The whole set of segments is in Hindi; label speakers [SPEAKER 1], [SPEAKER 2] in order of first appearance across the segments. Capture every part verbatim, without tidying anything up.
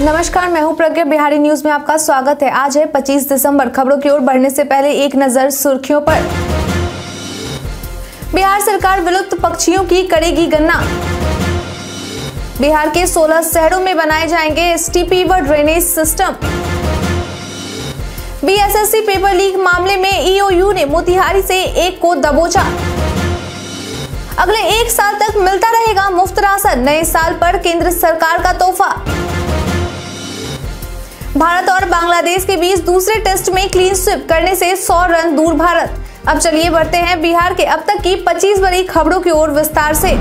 [SPEAKER 1] नमस्कार, मैं हूं प्रज्ञा। बिहारी न्यूज में आपका स्वागत है। आज है पच्चीस दिसंबर। खबरों की ओर बढ़ने से पहले एक नजर सुर्खियों पर। बिहार सरकार विलुप्त पक्षियों की करेगी गणना। बिहार के सोलह शहरों में बनाए जाएंगे एसटीपी व drainage system. BSSC paper leak मामले में ईओयू ने मोतिहारी से एक को दबोचा। अगले एक साल तक मिलता रहेगा मुफ्त राशन। नए साल पर केंद्र सरकार का तोहफा। भारत और बांग्लादेश के बीच दूसरे टेस्ट में क्लीन स्वीप करने से सौ रन दूर भारत। अब चलिए बढ़ते हैं बिहार के अब तक की पच्चीस बड़ी खबरों की ओर विस्तार से।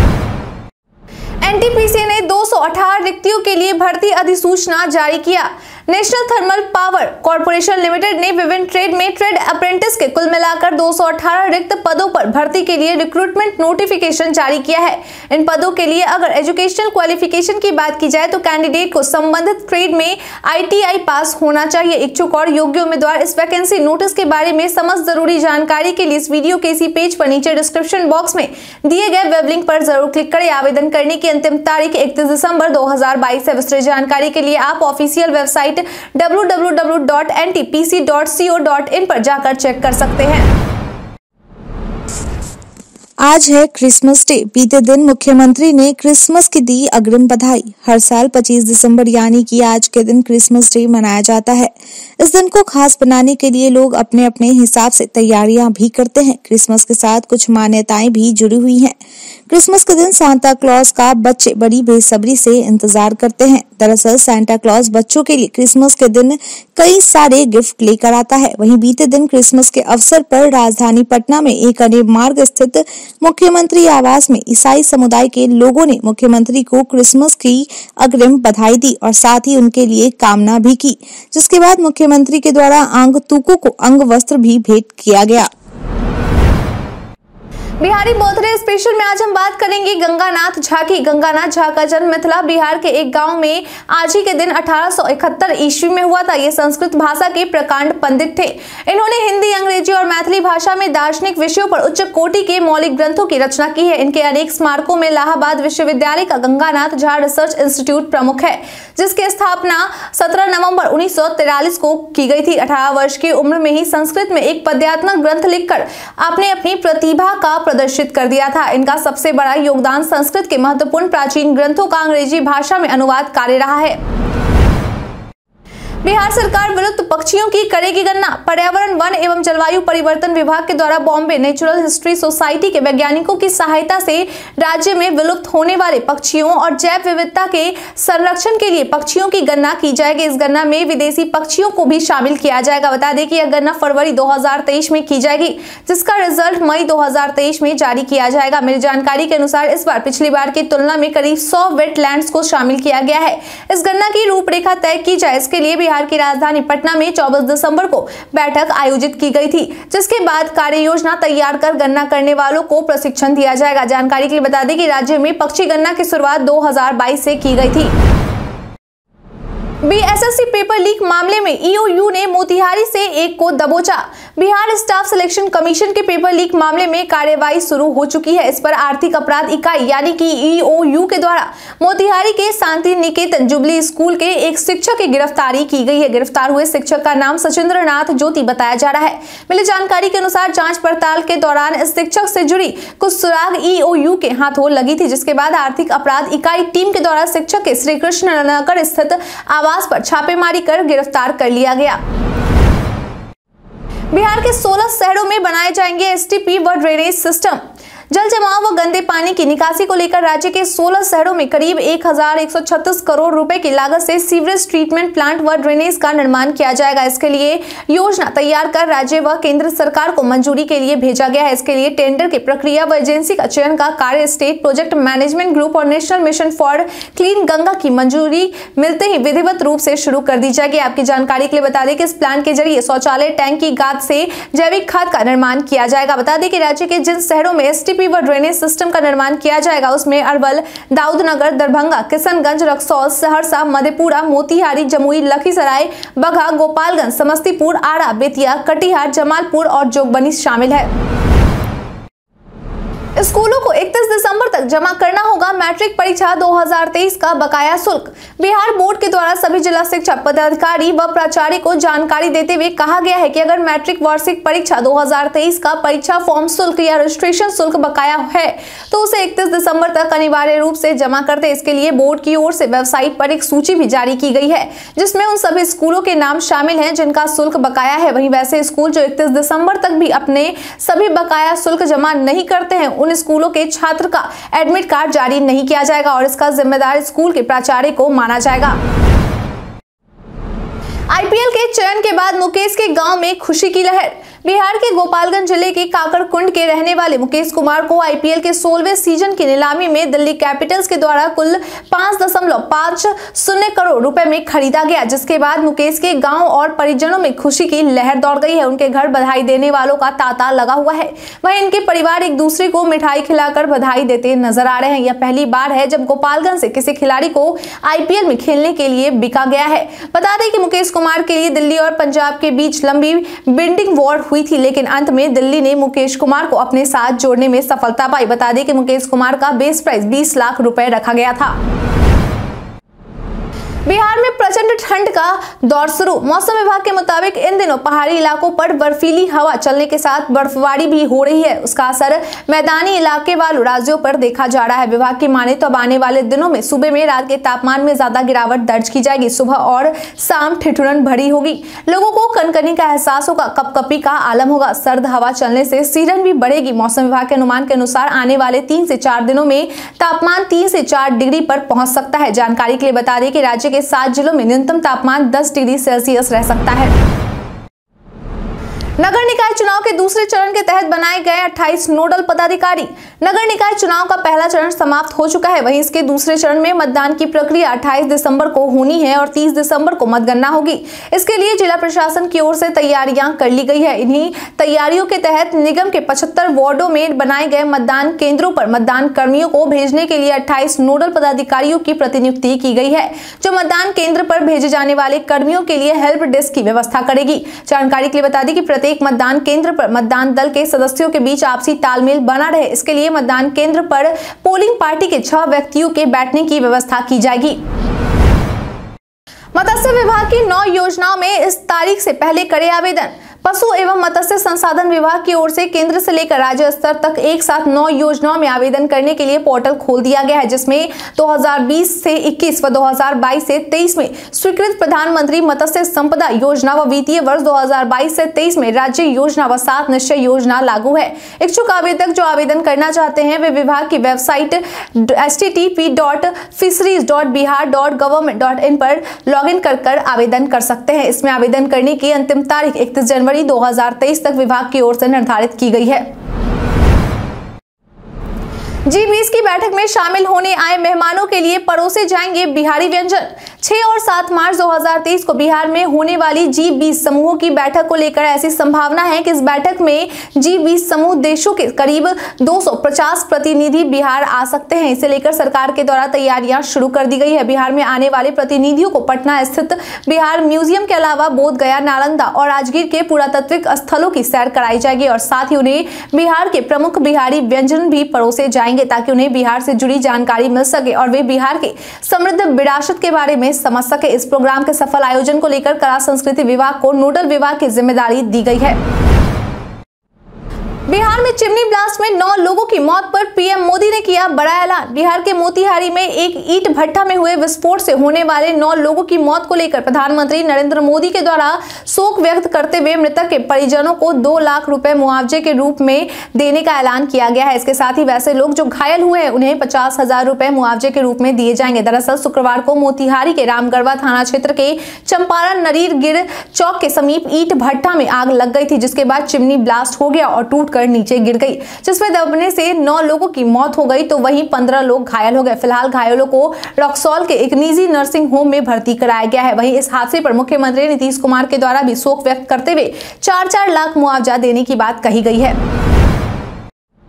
[SPEAKER 1] एनटीपीसी ने दो सौ अठारह रिक्तियों के लिए भर्ती अधिसूचना जारी किया। National Thermal Power Corporation Limited ने विभिन्न ट्रेड में ट्रेड अप्रेंटिस के कुल मिलाकर दो सौ अठारह रिक्त पदों पर भर्ती के लिए रिक्रूटमेंट नोटिफिकेशन जारी किया है। इन पदों के लिए अगर एजुकेशनल क्वालिफिकेशन की बात की जाए तो कैंडिडेट को संबंधित ट्रेड में आईटीआई पास होना चाहिए। इच्छुक और योग्य उम्मीदवार इस वैकेंसी नोटिस के बारे में समस्त जरूरी जानकारी के लिए इस वीडियो के इसी पेज पर नीचे डिस्क्रिप्शन बॉक्स में दिए गए वेब लिंक पर जरूर क्लिक करें। आवेदन करने की अंतिम तारीख इकतीस दिसंबर दो हजार बाईस है। विस्तृत जानकारी के लिए आप official website W W W dot N T P C dot C O dot in पर जाकर चेक कर सकते हैं।
[SPEAKER 2] आज है क्रिसमस डे। बीते दिन मुख्यमंत्री ने क्रिसमस की दी अग्रिम बधाई। हर साल पच्चीस दिसंबर यानी कि आज के दिन क्रिसमस डे मनाया जाता है। इस दिन को खास बनाने के लिए लोग अपने अपने हिसाब से तैयारियां भी करते हैं। क्रिसमस के साथ कुछ मान्यताएं भी जुड़ी हुई हैं। क्रिसमस के दिन सांता क्लॉज का बच्चे बड़ी बेसब्री से इंतजार करते हैं। दरअसल सांता क्लॉज बच्चों के लिए क्रिसमस के दिन कई सारे गिफ्ट लेकर आता है। वहीं बीते दिन क्रिसमस के अवसर पर राजधानी पटना में एक अनेक मार्ग स्थित मुख्यमंत्री आवास में ईसाई समुदाय के लोगों ने मुख्यमंत्री को क्रिसमस की अग्रिम बधाई दी और साथ ही उनके लिए कामना भी की, जिसके बाद मुख्यमंत्री के द्वारा आगंतुकों को अंग वस्त्र भी भेंट किया गया।
[SPEAKER 1] बिहारी बर्थडे स्पेशल में आज हम बात करेंगे गंगानाथ झा की। गंगानाथ झा का जन्म मिथिला बिहार के एक गांव में आज ही के दिन अठारह सौ इकहत्तर ईस्वी में हुआ था। ये संस्कृत भाषा के प्रकांड पंडित थे। इन्होंने हिंदी, अंग्रेजी और मैथिली भाषा में दार्शनिक विषयों पर उच्च कोटि के मौलिक ग्रंथों की रचना की है। इनके अनेक स्मारकों में इलाहाबाद विश्वविद्यालय का गंगानाथ झा रिसर्च इंस्टीट्यूट प्रमुख है, जिसकी स्थापना सत्रह नवंबर उन्नीस सौ तिरालीस को की गई थी। अठारह वर्ष की उम्र में ही संस्कृत में एक पद्यात्मक ग्रंथ लिखकर आपने अपनी प्रतिभा का प्रदर्शित कर दिया था। इनका सबसे बड़ा योगदान संस्कृत के महत्वपूर्ण प्राचीन ग्रंथों का अंग्रेजी भाषा में अनुवाद कार्य रहा है। बिहार सरकार विलुप्त पक्षियों की करेगी गणना। पर्यावरण, वन एवं जलवायु परिवर्तन विभाग के द्वारा बॉम्बे नेचुरल हिस्ट्री सोसाइटी के वैज्ञानिकों की सहायता से राज्य में विलुप्त होने वाले पक्षियों और जैव विविधता के संरक्षण के लिए पक्षियों की गणना की जाएगी। इस गणना में विदेशी पक्षियों को भी शामिल किया जाएगा। बता दें कि यह गणना फरवरी दो हजार तेईस में की जाएगी, जिसका रिजल्ट मई दो हजार तेईस में जारी किया जाएगा। मेरी जानकारी के अनुसार इस बार पिछली बार की तुलना में करीब सौ वेटलैंड्स को शामिल किया गया है। इस गणना की रूपरेखा तय की जाए, इसके लिए बिहार की राजधानी पटना में चौबीस दिसंबर को बैठक आयोजित की गई थी, जिसके बाद कार्य योजना तैयार कर गणना करने वालों को प्रशिक्षण दिया जाएगा। जानकारी के लिए बता दें कि राज्य में पक्षी गणना की शुरुआत दो हजार बाईस से की गई थी। बीएसएससी पेपर लीक मामले में ईओयू ने मोतिहारी से एक को दबोचा। बिहार स्टाफ सिलेक्शन कमीशन के पेपर लीक मामले में कार्यवाही शुरू हो चुकी है। इस पर आर्थिक अपराध इकाई यानी कि ईओयू के द्वारा मोतिहारी के शांति निकेतन जुबली स्कूल के एक शिक्षक की गिरफ्तारी की गई है। गिरफ्तार हुए शिक्षक का नाम सचिंद्र नाथ ज्योति बताया जा रहा है। मिली जानकारी के अनुसार जांच पड़ताल के दौरान इस शिक्षक से जुड़ी कुछ सुराग ईओयू के हाथों लगी थी, जिसके बाद आर्थिक अपराध इकाई टीम के द्वारा शिक्षक के श्री कृष्ण नगर स्थित आवास पर छापेमारी कर गिरफ्तार कर लिया गया। बिहार के सोलह शहरों में बनाए जाएंगे एसटीपी व ड्रेनेज सिस्टम। जल जमाव व गंदे पानी की निकासी को लेकर राज्य के सोलह शहरों में करीब एक हजार एक सौ छत्तीस करोड़ रुपए की लागत से सीवरेज ट्रीटमेंट प्लांट व ड्रेनेज का निर्माण किया जाएगा। इसके लिए योजना तैयार कर राज्य व केंद्र सरकार को मंजूरी के लिए भेजा गया है। इसके लिए टेंडर की प्रक्रिया व एजेंसी का चयन का कार्य स्टेट प्रोजेक्ट मैनेजमेंट ग्रुप और National Mission for Clean Ganga की मंजूरी मिलते ही विधिवत रूप से शुरू कर दी जाएगी। आपकी जानकारी के लिए बता दें कि इस प्लांट के जरिए शौचालय टैंक की गाद से जैविक खाद का निर्माण किया जाएगा। बता दें कि राज्य के जिन शहरों में एसटीपी व ड्रेनेज सिस्टम का निर्माण किया जाएगा उसमें अरवल, दाऊदनगर, दरभंगा, किशनगंज, रक्सौल, सहरसा, मधेपुरा, मोतिहारी, जमुई, लखीसराय, बगहा, गोपालगंज, समस्तीपुर, आरा, बेतिया, कटिहार, जमालपुर और जोगबनी शामिल है। स्कूलों को इकतीस दिसंबर तक जमा करना होगा मैट्रिक परीक्षा दो हज़ार तेईस का बकाया शुल्क। बिहार बोर्ड के द्वारा सभी जिला शिक्षा पदाधिकारी व प्राचार्य को जानकारी देते हुए कहा गया है कि अगर मैट्रिक वार्षिक परीक्षा दो हज़ार तेईस का परीक्षा फॉर्म शुल्क या रजिस्ट्रेशन शुल्क बकाया है तो उसे इकतीस दिसंबर तक अनिवार्य रूप से जमा कर दे। इसके लिए बोर्ड की ओर से वेबसाइट पर एक सूची भी जारी की गई है जिसमें उन सभी स्कूलों के नाम शामिल हैं जिनका शुल्क बकाया है। वहीं वैसे स्कूल जो इकतीस दिसंबर तक भी अपने सभी बकाया शुल्क जमा नहीं करते हैं उन स्कूलों के छात्र का एडमिट कार्ड जारी नहीं किया जाएगा और इसका जिम्मेदार स्कूल के प्राचार्य को माना जाएगा। आईपीएल के चयन के बाद मुकेश के गांव में खुशी की लहर। बिहार के गोपालगंज जिले के काकड़कुंड के रहने वाले मुकेश कुमार को आईपीएल के सोलहवें सीजन की नीलामी में दिल्ली कैपिटल्स के द्वारा कुल पांच दशमलव पांच शून्य करोड़ रुपए में खरीदा गया, जिसके बाद मुकेश के गांव और परिजनों में खुशी की लहर दौड़ गई है। उनके घर बधाई देने वालों का तांता लगा हुआ है। वहीं इनके परिवार एक दूसरे को मिठाई खिलाकर बधाई देते नजर आ रहे हैं। यह पहली बार है जब गोपालगंज से किसी खिलाड़ी को आईपीएल में खेलने के लिए बिका गया है। बता दें कि मुकेश कुमार के लिए दिल्ली और पंजाब के बीच लंबी बिल्डिंग वॉर हुई थी, लेकिन अंत में दिल्ली ने मुकेश कुमार को अपने साथ जोड़ने में सफलता पाई। बता दें कि मुकेश कुमार का बेस प्राइस बीस लाख रुपए रखा गया था। बिहार में प्रचंड ठंड का दौर शुरू। मौसम विभाग के मुताबिक इन दिनों पहाड़ी इलाकों पर बर्फीली हवा चलने के साथ बर्फबारी भी हो रही है। उसका असर मैदानी इलाके वाले राज्यों पर देखा जा रहा है। विभाग की माने तो अब आने वाले दिनों में सुबह में रात के तापमान में ज्यादा गिरावट दर्ज की जाएगी। सुबह और शाम ठिठुरन भरी होगी। लोगों को कनकनी का एहसास होगा, कपकपी का आलम होगा। सर्द हवा चलने से सीरन भी बढ़ेगी। मौसम विभाग के अनुमान के अनुसार आने वाले तीन से चार दिनों में तापमान तीन से चार डिग्री पर पहुंच सकता है। जानकारी के लिए बता दें कि राज्य के सात जिलों में न्यूनतम तापमान दस डिग्री सेल्सियस रह सकता है। नगर निकाय चुनाव के दूसरे चरण के तहत बनाए गए अट्ठाईस नोडल पदाधिकारी। नगर निकाय चुनाव का पहला चरण समाप्त हो चुका है। वहीं इसके दूसरे चरण में मतदान की प्रक्रिया अट्ठाईस दिसंबर को होनी है और तीस दिसंबर को मतगणना होगी। इसके लिए जिला प्रशासन की ओर से तैयारियां कर ली गई है। इन्हीं तैयारियों के तहत निगम के पचहत्तर वार्डों में बनाए गए मतदान केंद्रों पर मतदान कर्मियों को भेजने के लिए अट्ठाईस नोडल पदाधिकारियों की प्रतिनियुक्ति की गई है, जो मतदान केंद्र पर भेजे जाने वाले कर्मियों के लिए हेल्प डेस्क की व्यवस्था करेगी। जानकारी के लिए बता दें कि प्रत्येक मतदान केंद्र पर मतदान दल के सदस्यों के बीच आपसी तालमेल बना रहे, इसके लिए मतदान केंद्र पर पोलिंग पार्टी के छह व्यक्तियों के बैठने की व्यवस्था की जाएगी। मत्स्य विभाग की नौ योजनाओं में इस तारीख से पहले करे आवेदन। पशु एवं मत्स्य संसाधन विभाग की ओर से केंद्र से लेकर राज्य स्तर तक एक साथ नौ योजनाओं में आवेदन करने के लिए पोर्टल खोल दिया गया है, जिसमें दो हज़ार बीस से इक्कीस व दो हज़ार बाईस से तेईस में स्वीकृत प्रधानमंत्री मत्स्य संपदा योजना व वित्तीय वर्ष दो हज़ार बाईस से तेईस में राज्य योजना व सात निश्चय योजना लागू है। इच्छुक आवेदक जो आवेदन करना चाहते हैं वे विभाग की website H T T P dot fisheries dot Bihar dot government dot in पर लॉग इन कर कर आवेदन कर सकते हैं। इसमें आवेदन करने की अंतिम तारीख इकतीस जनवरी दो हज़ार तेईस तक विभाग की ओर से निर्धारित की गई है। जी बीस की बैठक में शामिल होने आए मेहमानों के लिए परोसे जाएंगे बिहारी व्यंजन। छह और सात मार्च दो हज़ार तेईस को बिहार में होने वाली जी बीस समूहों की बैठक को लेकर ऐसी संभावना है कि इस बैठक में जी बीस समूह देशों के करीब दो सौ पचास प्रतिनिधि बिहार आ सकते हैं। इसे लेकर सरकार के द्वारा तैयारियां शुरू कर दी गई है। बिहार में आने वाले प्रतिनिधियों को पटना स्थित बिहार म्यूजियम के अलावा बोध गया, नालंदा और राजगीर के पुरातात्विक स्थलों की सैर कराई जाएगी और साथ ही उन्हें बिहार के प्रमुख बिहारी व्यंजन भी परोसे जाएंगे ताकि उन्हें बिहार से जुड़ी जानकारी मिल सके और वे बिहार के समृद्ध विरासत के बारे में समझ सके। इस प्रोग्राम के सफल आयोजन को लेकर कला संस्कृति विभाग को नोडल विभाग की जिम्मेदारी दी गई है। बिहार में चिमनी ब्लास्ट में नौ लोगों की मौत पर पीएम मोदी ने किया बड़ा ऐलान। बिहार के मोतिहारी में एक ईंट भट्ठा में हुए विस्फोट से होने वाले नौ लोगों की मौत को लेकर प्रधानमंत्री नरेंद्र मोदी के द्वारा शोक व्यक्त करते हुए मृतक के परिजनों को दो लाख रुपए मुआवजे के रूप में देने का ऐलान किया गया है। इसके साथ ही वैसे लोग जो घायल हुए हैं उन्हें पचास हजार रुपए मुआवजे के रूप में दिए जाएंगे। दरअसल शुक्रवार को मोतिहारी के रामगढ़वा थाना क्षेत्र के चंपारण नरीर गिर चौक के समीप ईंट भट्ठा में आग लग गई थी, जिसके बाद चिमनी ब्लास्ट हो गया और टूट नीचे गिर गई, जिसमें दबने से नौ लोगों की मौत हो गई तो वहीं पंद्रह लोग घायल हो गए। फिलहाल घायलों को रक्सौल के एक निजी नर्सिंग होम में भर्ती कराया गया है। वहीं इस हादसे पर मुख्यमंत्री नीतीश कुमार के द्वारा भी शोक व्यक्त करते हुए चार चार लाख मुआवजा देने की बात कही गई है।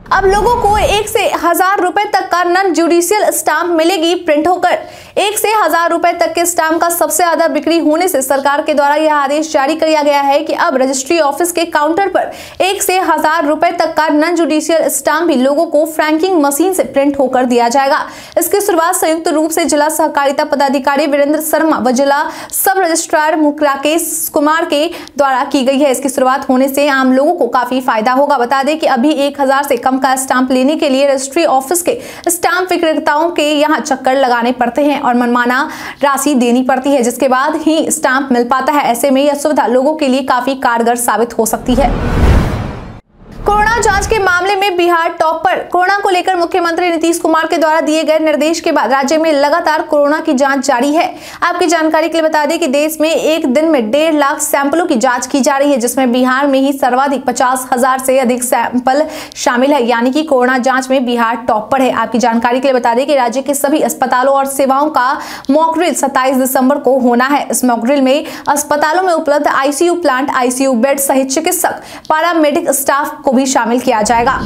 [SPEAKER 1] अब लोगों को एक से हजार रुपए तक का नॉन जुडिशियल स्टाम्प मिलेगी प्रिंट होकर। एक से हजार रुपए तक के स्टाम्प का सबसे ज्यादा बिक्री होने से सरकार के द्वारा यह आदेश जारी किया गया है कि अब रजिस्ट्री ऑफिस के काउंटर पर एक से हजार रुपए तक का नॉन जुडिशियल स्टाम्प भी लोगों को फ्रैंकिंग मशीन से प्रिंट होकर दिया जाएगा। इसकी शुरुआत संयुक्त रूप से जिला सहकारिता पदाधिकारी वीरेंद्र शर्मा व जिला सब रजिस्ट्रार राकेश कुमार के द्वारा की गई है। इसकी शुरुआत होने से आम लोगों को काफी फायदा होगा। बता दें कि अभी एक हजार से कम का स्टाम्प लेने के लिए रजिस्ट्री ऑफिस के स्टाम्प विक्रेताओं के यहाँ चक्कर लगाने पड़ते हैं और मनमाना राशि देनी पड़ती है, जिसके बाद ही स्टाम्प मिल पाता है। ऐसे में यह सुविधा लोगों के लिए काफी कारगर साबित हो सकती है। कोरोना जांच के मामले में बिहार टॉप पर। कोरोना को लेकर मुख्यमंत्री नीतीश कुमार के द्वारा दिए गए निर्देश के बाद राज्य में लगातार कोरोना की जांच जारी है। आपकी जानकारी के लिए बता दें कि देश में एक दिन में डेढ़ लाख सैंपलों की जांच की जा रही है, जिसमें बिहार में ही सर्वाधिक पचास हजार से अधिक सैंपल शामिल है, यानी कि कोरोना जांच में बिहार टॉप पर है। आपकी जानकारी के लिए बता दें कि राज्य के सभी अस्पतालों और सेवाओं का मॉक ड्रिल सत्ताईस दिसंबर को होना है। इस मॉक ड्रिल में अस्पतालों में उपलब्ध आईसीयू प्लांट, आईसीयू बेड सहित चिकित्सक, पैरामेडिक स्टाफ को भी शामिल किया जाएगा।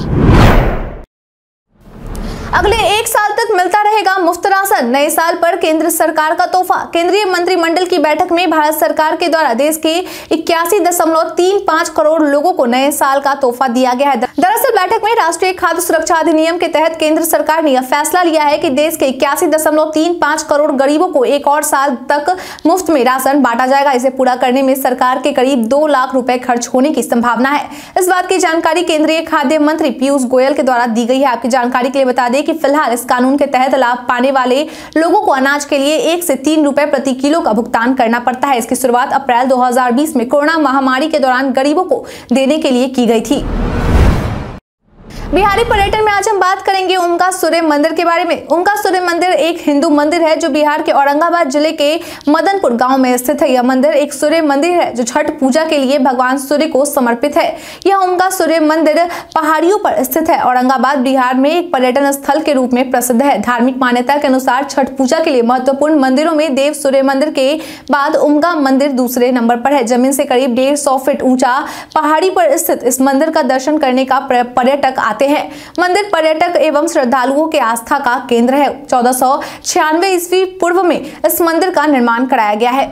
[SPEAKER 1] अगले एक साल तक मिलता रहेगा मुफ्त राशन। नए साल पर केंद्र सरकार का तोहफा। केंद्रीय मंत्रिमंडल की बैठक में भारत सरकार के द्वारा देश के इक्यासी दशमलव तीन पाँच करोड़ लोगों को नए साल का तोहफा दिया गया है। दरअसल बैठक में राष्ट्रीय खाद्य सुरक्षा अधिनियम के तहत केंद्र सरकार ने यह फैसला लिया है कि देश के इक्यासी दशमलव तीन पाँच करोड़ गरीबों को एक और साल तक मुफ्त में राशन बांटा जाएगा। इसे पूरा करने में सरकार के करीब दो लाख रुपए खर्च होने की संभावना है। इस बात की जानकारी केंद्रीय खाद्य मंत्री पीयूष गोयल के द्वारा दी गई है। आपकी जानकारी के लिए बता दें कि फिलहाल इस कानून के तहत लाभ पाने वाले लोगों को अनाज के लिए एक से तीन रुपए प्रति किलो का भुगतान करना पड़ता है। इसकी शुरुआत अप्रैल दो हज़ार बीस में कोरोना महामारी के दौरान गरीबों को देने के लिए की गई थी। बिहारी पर्यटन में आज हम बात करेंगे ओमकार सूर्य मंदिर के बारे में। ओमकार सूर्य मंदिर एक हिंदू मंदिर है जो बिहार के औरंगाबाद जिले के मदनपुर गांव में स्थित है। यह मंदिर एक सूर्य मंदिर है जो छठ पूजा के लिए भगवान सूर्य को समर्पित है। यह ओमकार सूर्य मंदिर पहाड़ियों पर स्थित है। औरंगाबाद बिहार में एक पर्यटन स्थल के रूप में प्रसिद्ध है। धार्मिक मान्यता के अनुसार छठ पूजा के लिए महत्वपूर्ण मंदिरों में देव सूर्य मंदिर के बाद ओमगा मंदिर दूसरे नंबर पर है। जमीन से करीब डेढ़ सौ फीट ऊंचा पहाड़ी पर स्थित इस मंदिर का दर्शन करने का पर्यटक आते हैं। मंदिर पर्यटक एवं श्रद्धालुओं के आस्था का केंद्र है। चौदह सौ छियानवे ईस्वी पूर्व में इस मंदिर का निर्माण कराया गया है।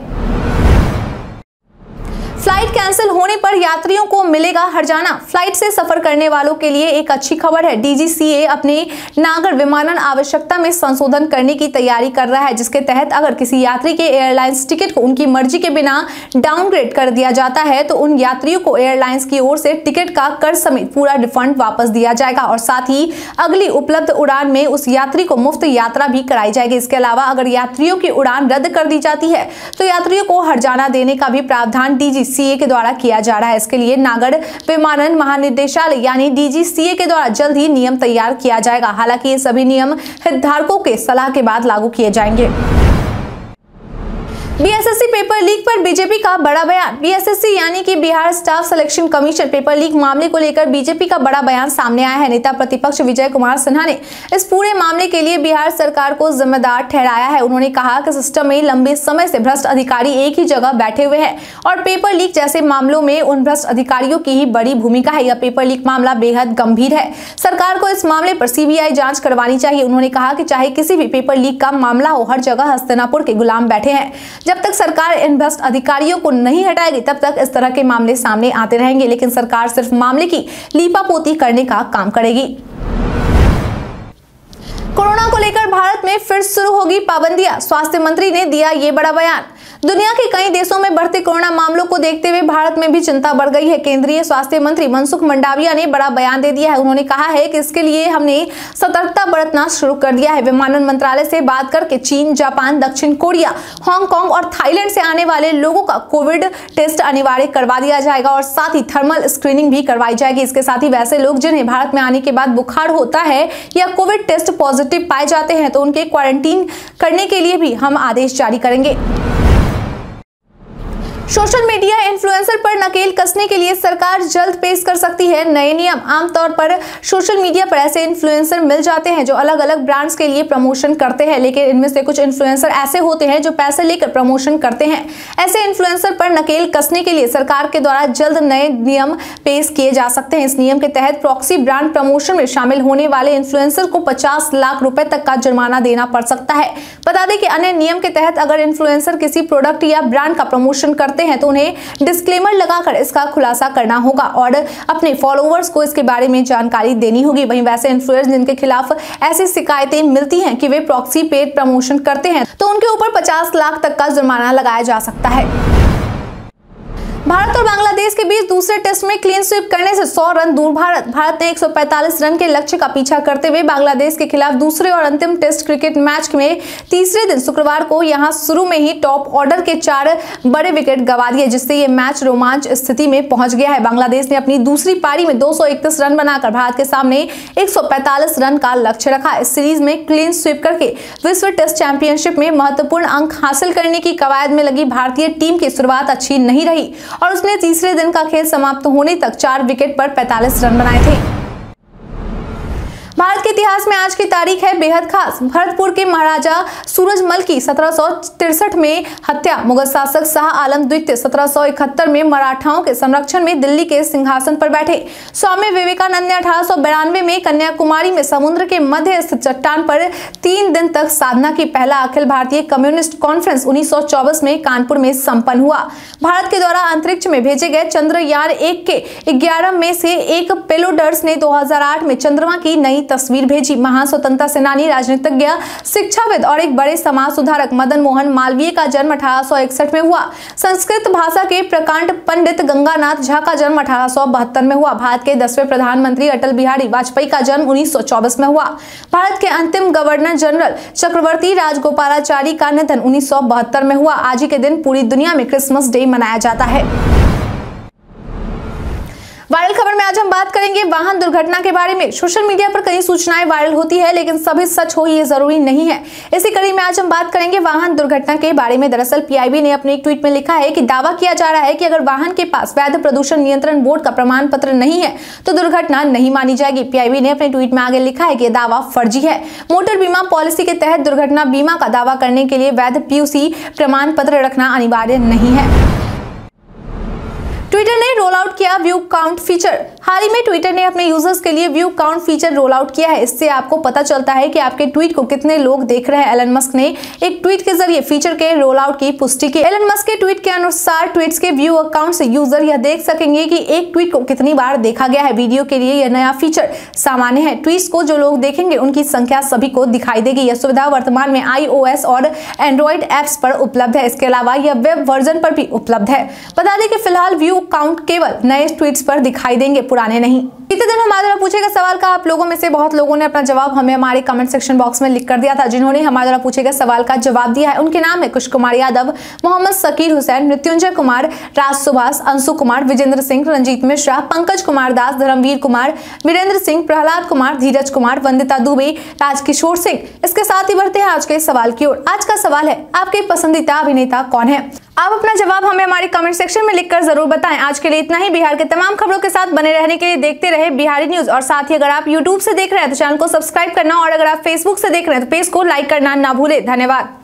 [SPEAKER 1] फ्लाइट कैंसिल होने पर यात्रियों को मिलेगा हर्जाना। फ्लाइट से सफर करने वालों के लिए एक अच्छी खबर है। डीजीसीए अपने नागर विमानन आवश्यकता में संशोधन करने की तैयारी कर रहा है, जिसके तहत अगर किसी यात्री के एयरलाइंस टिकट को उनकी मर्जी के बिना डाउनग्रेड कर दिया जाता है तो उन यात्रियों को एयरलाइंस की ओर से टिकट का कर समेत पूरा रिफंड वापस दिया जाएगा और साथ ही अगली उपलब्ध उड़ान में उस यात्री को मुफ्त यात्रा भी कराई जाएगी। इसके अलावा अगर यात्रियों की उड़ान रद्द कर दी जाती है तो यात्रियों को हर्जाना देने का भी प्रावधान डीजीसीए सीए के द्वारा किया जा रहा है। इसके लिए नागर विमानन महानिदेशालय यानी डीजीसीए के द्वारा जल्द ही नियम तैयार किया जाएगा। हालांकि ये सभी नियम हितधारकों के सलाह के बाद लागू किए जाएंगे। बीएसएससी पेपर लीक पर बीजेपी का बड़ा बयान। बीएसएससी यानी कि Bihar Staff Selection Commission paper leak मामले को लेकर बीजेपी का बड़ा बयान सामने आया है। नेता प्रतिपक्ष विजय कुमार सिन्हा ने इस पूरे मामले के लिए बिहार सरकार को जिम्मेदार ठहराया है। उन्होंने कहा कि सिस्टम में लंबे समय से भ्रष्ट अधिकारी एक ही जगह बैठे हुए हैं और पेपर लीक जैसे मामलों में उन भ्रष्ट अधिकारियों की ही बड़ी भूमिका है। यह पेपर लीक मामला बेहद गंभीर है। सरकार को इस मामले पर सीबीआई जांच करवानी चाहिए। उन्होंने कहा कि चाहे किसी भी पेपर लीक का मामला हो, हर जगह हस्तिनापुर के गुलाम बैठे हैं। जब तक सरकार इन भ्रष्ट अधिकारियों को नहीं हटाएगी तब तक इस तरह के मामले सामने आते रहेंगे, लेकिन सरकार सिर्फ मामले की लीपापोती करने का काम करेगी। कोरोना को लेकर भारत में फिर शुरू होगी पाबंदियां। स्वास्थ्य मंत्री ने दिया ये बड़ा बयान। दुनिया के कई देशों में बढ़ते कोरोना मामलों को देखते हुए भारत में भी चिंता बढ़ गई है। केंद्रीय स्वास्थ्य मंत्री मनसुख मंडाविया ने बड़ा बयान दे दिया है। उन्होंने कहा है कि इसके लिए हमने सतर्कता बरतना शुरू कर दिया है। विमानन मंत्रालय से बात करके चीन, जापान, दक्षिण कोरिया, हांगकांग और थाईलैंड से आने वाले लोगों का कोविड टेस्ट अनिवार्य करवा दिया जाएगा और साथ ही थर्मल स्क्रीनिंग भी करवाई जाएगी। इसके साथ ही वैसे लोग जिन्हें भारत में आने के बाद बुखार होता है या कोविड टेस्ट पॉजिटिव पाए जाते हैं तो उनके क्वारंटीन करने के लिए भी हम आदेश जारी करेंगे। सोशल मीडिया इन इन्फ्लुएंसर पर नकेल कसने के लिए सरकार जल्द पेश कर सकती है नए नियम। आमतौर पर सोशल मीडिया पर ऐसे इन्फ्लुएंसर मिल जाते हैं जो अलग अलग ब्रांड्स के लिए प्रमोशन करते हैं, लेकिन इनमें से कुछ इन्फ्लुएंसर ऐसे होते हैं जो पैसे लेकर प्रमोशन करते हैं। ऐसे इन्फ्लुएंसर पर नकेल कसने के लिए सरकार के द्वारा जल्द नए नियम पेश किए जा सकते हैं। इस नियम के तहत प्रॉक्सी ब्रांड प्रमोशन में शामिल होने वाले इन्फ्लुएंसर को पचास लाख रुपए तक का जुर्माना देना पड़ सकता है। बता दें कि अन्य नियम के तहत अगर इन्फ्लुएंसर किसी प्रोडक्ट या ब्रांड का प्रमोशन करते हैं तो उन्हें डिस्क्लेमर लगाकर इसका खुलासा करना होगा और अपने फॉलोअर्स को इसके बारे में जानकारी देनी होगी। वहीं वैसे इन्फ्लुएंसर जिनके खिलाफ ऐसी शिकायतें मिलती हैं कि वे प्रॉक्सी पेड प्रमोशन करते हैं तो उनके ऊपर पचास लाख तक का जुर्माना लगाया जा सकता है। भारत और बांग्लादेश के बीच दूसरे टेस्ट में क्लीन स्वीप करने से सौ रन दूर भारत भारत ने एक सौ पैंतालीस रन के लक्ष्य का पीछा करते हुए बांग्लादेश के खिलाफ दूसरे और अंतिम टेस्ट क्रिकेट मैच में तीसरे दिन शुक्रवार को यहां शुरू में ही टॉप ऑर्डर के चार बड़े विकेट गंवा दिए, जिससे ये मैच रोमांच स्थिति में पहुंच गया है। बांग्लादेश ने अपनी दूसरी पारी में दो सौ इकतीस रन बनाकर भारत के सामने एक सौ पैंतालीस रन का लक्ष्य रखा। इस सीरीज में क्लीन स्वीप करके विश्व टेस्ट चैंपियनशिप में महत्वपूर्ण अंक हासिल करने की कवायद में लगी भारतीय टीम की शुरुआत अच्छी नहीं रही और उसने तीसरे दिन का खेल समाप्त होने तक चार विकेट पर पैंतालीस रन बनाए थे। भारत के इतिहास में आज की तारीख है बेहद खास। भरतपुर के महाराजा सूरजमल की सत्रह सौ तिरसठ में हत्या, मुगल शासक शाह आलम द्वितीय सत्रह सौ इकहत्तर में मराठाओं के संरक्षण में दिल्ली के सिंहासन पर बैठे। स्वामी विवेकानंद ने अठारह सौ बिरानवे में कन्याकुमारी में समुद्र के मध्य स्थित चट्टान पर तीन दिन तक साधना की। पहला अखिल भारतीय कम्युनिस्ट कॉन्फ्रेंस उन्नीस सौ चौबीस में कानपुर में संपन्न हुआ। भारत के द्वारा अंतरिक्ष में भेजे गए चंद्रयान एक के ग्यारह में से एक पेलोडर्स ने दो हजार आठ में चंद्रमा की नई तस्वीर भेजी। महान स्वतंत्रता सेनानी, राजनीतिज्ञ, शिक्षाविद और एक बड़े समाज सुधारक मदन मोहन मालवीय का जन्म अठारह सौ इकसठ में हुआ। संस्कृत भाषा के प्रकांड पंडित गंगानाथ झा का जन्म अठारह सौ बहत्तर में हुआ। भारत के दसवें प्रधानमंत्री अटल बिहारी वाजपेयी का जन्म उन्नीस सौ चौबीस में हुआ। भारत के अंतिम गवर्नर जनरल चक्रवर्ती राजगोपालाचारी का निधन उन्नीस सौ बहत्तर में हुआ। आज ही के दिन पूरी दुनिया में क्रिसमस डे मनाया जाता है। वायरल खबर में आज हम बात करेंगे वाहन दुर्घटना के बारे में। सोशल मीडिया पर कई सूचनाएं वायरल होती है, लेकिन सभी सच हो ये जरूरी नहीं है। इसी कड़ी में आज हम बात करेंगे वाहन दुर्घटना के बारे में। दरअसल पीआईबी ने अपने एक ट्वीट में लिखा है कि दावा किया जा रहा है कि अगर वाहन के पास वैध प्रदूषण नियंत्रण बोर्ड का प्रमाण पत्र नहीं है तो दुर्घटना नहीं मानी जाएगी। पीआईबी ने अपने ट्वीट में आगे लिखा है कि यह दावा फर्जी है। मोटर बीमा पॉलिसी के तहत दुर्घटना बीमा का दावा करने के लिए वैध पीयूसी प्रमाण पत्र रखना अनिवार्य नहीं है। ट्विटर ने रोल आउट किया व्यू काउंट फीचर। हाल ही में ट्विटर ने अपने यूजर्स के लिए view count feature roll out किया है। इससे आपको पता चलता है कि आपके ट्वीट को कितने लोग देख रहे हैं। एलन मस्क ने एक ट्वीट के जरिए फीचर के रोल आउट की पुष्टि की। एलन मस्क के ट्वीट के अनुसार ट्वीट्स के व्यू अकाउंट से यूजर यह देख सकेंगे कि एक ट्वीट को कितनी बार देखा गया है। वीडियो के लिए यह नया फीचर सामान्य है। ट्वीट्स को जो लोग देखेंगे उनकी संख्या सभी को दिखाई देगी। यह सुविधा वर्तमान में आईओएस और एंड्रॉइड एप्स पर उपलब्ध है। इसके अलावा यह वेब वर्जन पर भी उपलब्ध है। बता दें कि फिलहाल व्यू काउंट केवल नए ट्वीट्स पर दिखाई देंगे, पुराने नहीं। बीते दिन हमारे द्वारा पूछे गए सवाल का आप लोगों में से बहुत लोगों ने अपना जवाब हमें हमारे कमेंट सेक्शन बॉक्स में लिख कर दिया था। जिन्होंने हमारे द्वारा पूछे गए सवाल का जवाब दिया है उनके नाम है कुश कुमार यादव, मोहम्मद सकीर हुसैन, मृत्युंजय कुमार, राज सुभाष, अंशु कुमार, विजेंद्र सिंह, रंजीत मिश्रा, पंकज कुमार दास, धर्मवीर कुमार, वीरेंद्र सिंह, प्रहलाद कुमार, धीरज कुमार, वंदिता दुबे, राजकिशोर सिंह। इसके साथ ही बढ़ते हैं आज के सवाल की ओर। आज का सवाल है, आपके पसंदीदा अभिनेता कौन है? आप अपना जवाब हमें हमारे कमेंट सेक्शन में लिखकर जरूर बताएं। आज के लिए इतना ही। बिहार के तमाम खबरों के साथ बने रहने के लिए देखते रहे बिहारी न्यूज। और साथ ही अगर आप यूट्यूब से देख रहे हैं तो चैनल को सब्सक्राइब करना और अगर आप फेसबुक से देख रहे हैं तो पेज को लाइक करना ना भूलें। धन्यवाद।